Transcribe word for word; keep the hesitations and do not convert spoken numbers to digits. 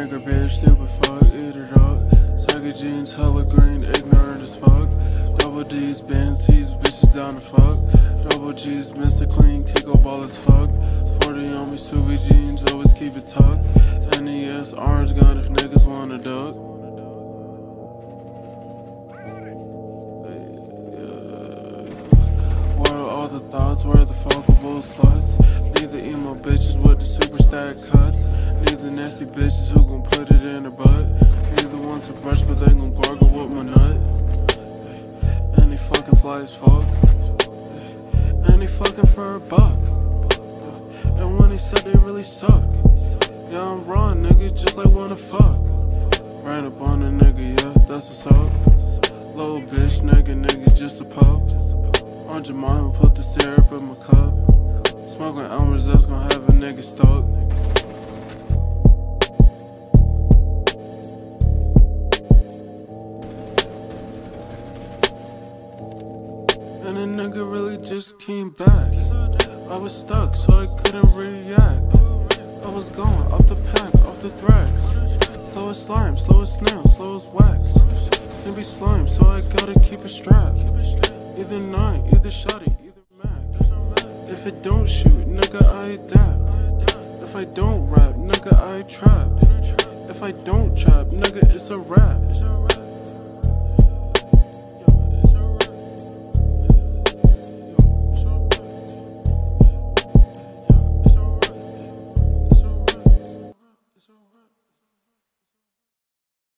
nigga bitch, stupid fuck, eat it up. Saggy jeans, hella green, ignorant as fuck. Double D's, Benz, these bitches down to fuck. Double G's, Mister Clean, Kiko ball as fuck. forty on me, Subi jeans, always keep it tucked. N E S, orange gun if niggas wanna duck. What are all the thoughts, where are the fuckable sluts? Need the emo bitches with the super stack cuts. Need the nasty bitches who gon' put it in her butt. Need the ones to brush but they gon' gargle with my nut. And they fucking fly as fuck. And they fucking for a buck. And when they said they really suck. Yeah, I'm raw, nigga, just like wanna fuck. Ran up on a nigga, yeah, that's what's up. Little bitch, nigga, nigga, just a pup. On Jemima, put the syrup in my cup. Smoking Elmer's, that's gon' have a nigga stuck. And a nigga really just came back. I was stuck, so I couldn't react. I was going off the pack, off the threats. Slow as slime, slow as snail, slow as wax. Can be slime, so I gotta keep it strapped. Either nine, either shotty, either Mac. If it don't shoot, nigga, I adapt. If I don't rap, nigga, I trap. If I don't trap, nigga, it's a rap.